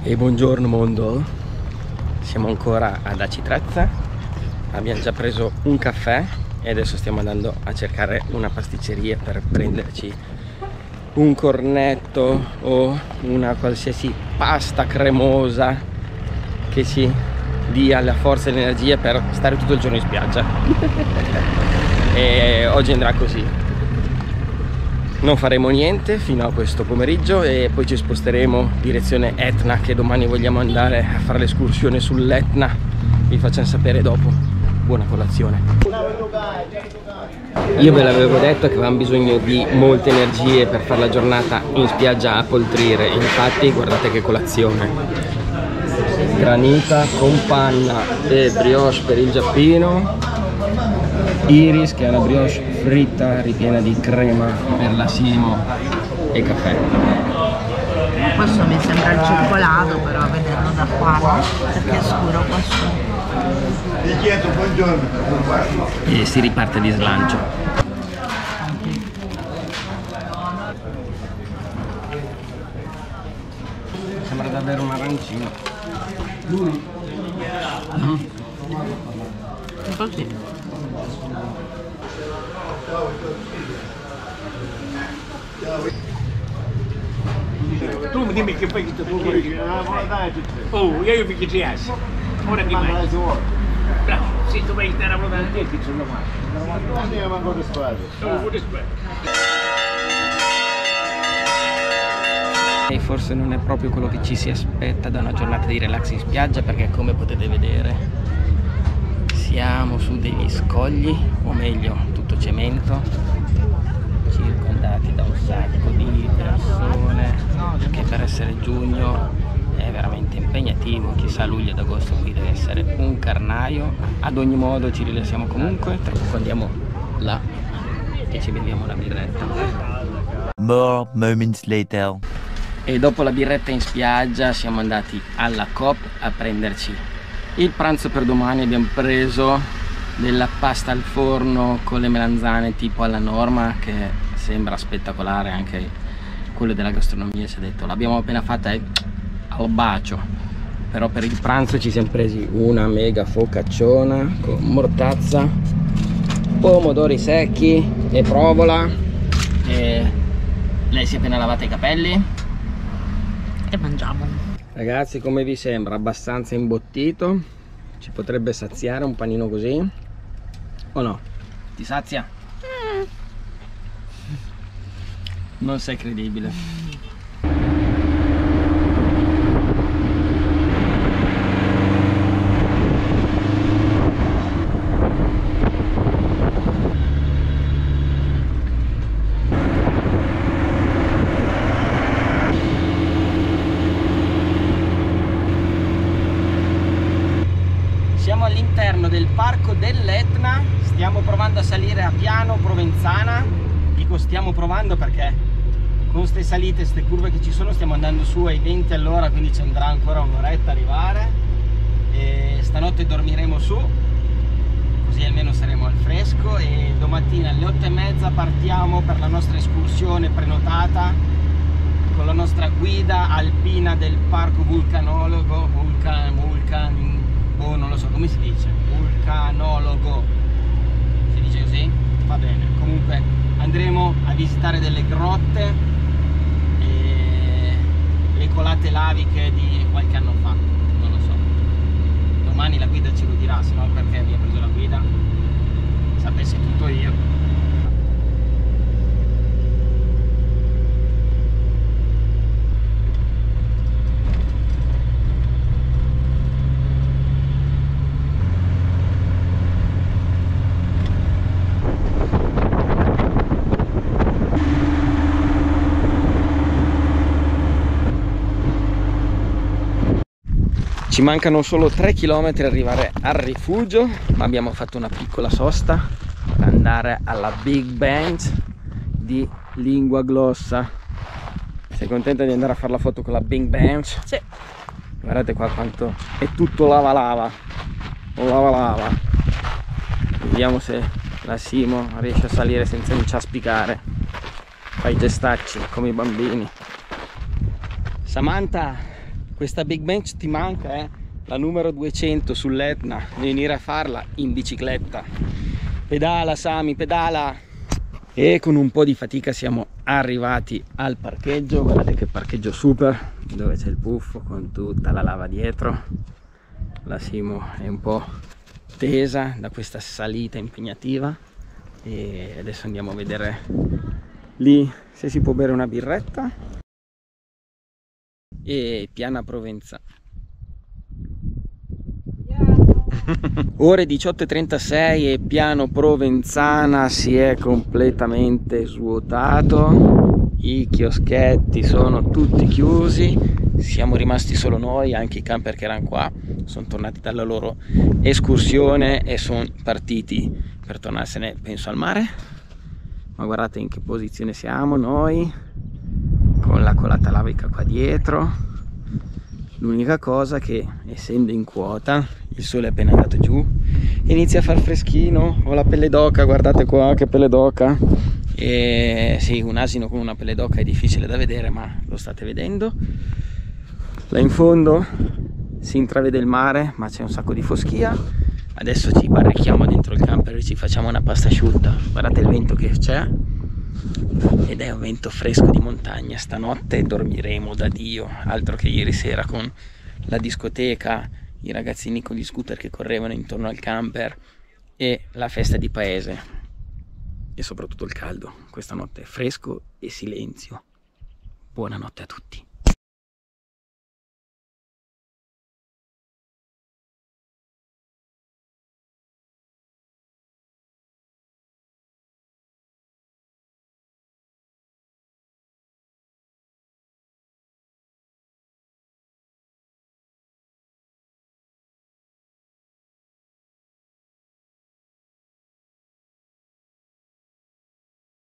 E buongiorno mondo, siamo ancora ad Aci Trezza, abbiamo già preso un caffè e adesso stiamo andando a cercare una pasticceria per prenderci un cornetto o una qualsiasi pasta cremosa che ci dia la forza e l'energia per stare tutto il giorno in spiaggia. E oggi andrà così. Non faremo niente fino a questo pomeriggio e poi ci sposteremo direzione Etna, che domani vogliamo andare a fare l'escursione sull'Etna. Vi facciamo sapere dopo. Buona colazione. Io ve l'avevo detto che avevamo bisogno di molte energie per fare la giornata in spiaggia a Poltrire. Infatti guardate che colazione: granita con panna e brioche per il giappino, Iris che è una brioche fritta ripiena di crema per la Simo e caffè. Questo mi sembra il cioccolato, però a vederlo da qua, no? Perché è scuro qua su. E si riparte di slancio. Sembra davvero un arancino. Un po' sì. Tu dimmi che fai questo tuo. Oh, io vi chiesi. Ora di me. Bravo, se tu vai a lavorare da te, ti sono mai. Andiamo ancora spazio. E forse non è proprio quello che ci si aspetta da una giornata di relax in spiaggia, perché come potete vedere siamo su degli scogli, o meglio tutto cemento, circondati da un sacco di persone, che per essere giugno è veramente impegnativo. Chissà luglio ed agosto qui deve essere un carnaio. Ad ogni modo ci rilassiamo comunque, tra poco andiamo là e ci beviamo una birretta. More moments later. E dopo la birretta in spiaggia siamo andati alla Coop a prenderci il pranzo per domani. Abbiamo preso della pasta al forno con le melanzane tipo alla norma, che sembra spettacolare. Anche quello della gastronomia si è detto l'abbiamo appena fatta al bacio. Però per il pranzo ci siamo presi una mega focacciona con mortazza, pomodori secchi e provola. E lei si è appena lavata i capelli E mangiamo. Ragazzi, come vi sembra? Abbastanza imbottito? Ci potrebbe saziare un panino così? O no? Ti sazia? Non sei credibile. All'interno del parco dell'Etna, stiamo provando a salire a Piano Provenzana. Dico stiamo provando perché con queste salite, queste curve che ci sono, stiamo andando su ai 20 all'ora, quindi ci andrà ancora un'oretta arrivare. E stanotte dormiremo su, così almeno saremo al fresco, e domattina alle 8:30 partiamo per la nostra escursione prenotata con la nostra guida alpina del parco vulcanologo, non lo so come si dice, vulcanologo, si dice così? Va bene. Comunque andremo a visitare delle grotte e le colate laviche di qualche anno fa, non lo so. Domani la guida ce lo dirà, se no perché mi ha preso la guida, sapessi tutto io. Ci mancano solo 3 km per arrivare al rifugio, ma abbiamo fatto una piccola sosta per andare alla Big Bench di Lingua Glossa. Sei contenta di andare a fare la foto con la Big Bench? Sì. Guardate qua quanto è tutto lava lava. Vediamo se la Simo riesce a salire senza inciaspicare. Fai gestacci come i bambini. Samantha, Questa Big Bench ti manca, la numero 200 sull'Etna, venire a farla in bicicletta. Pedala Sami, pedala! E con un po' di fatica siamo arrivati al parcheggio. Guardate che parcheggio super, dove c'è il puffo con tutta la lava dietro. La Simo è un po' tesa da questa salita impegnativa e adesso andiamo a vedere lì se si può bere una birretta. E Piana Provenza. Ore 18:36 e Piano Provenzana si è completamente svuotato, i chioschetti sono tutti chiusi, siamo rimasti solo noi, anche i camper che erano qua sono tornati dalla loro escursione e sono partiti per tornarsene, penso, al mare. Ma guardate in che posizione siamo noi, con la colata lavica qua dietro. L'unica cosa che, essendo in quota, il sole è appena andato giù, inizia a far freschino. Ho la pelle d'oca, guardate qua che pelle d'oca. E sì, un asino con una pelle d'oca è difficile da vedere, ma lo state vedendo. Là in fondo si intravede il mare, ma c'è un sacco di foschia. Adesso ci barrichiamo dentro il camper e ci facciamo una pasta asciutta. Guardate il vento che c'è, ed è un vento fresco di montagna. Stanotte dormiremo da Dio, altro che ieri sera con la discoteca, i ragazzini con gli scooter che correvano intorno al camper e la festa di paese, e soprattutto il caldo. Questa notte è fresco e silenzio. Buonanotte a tutti.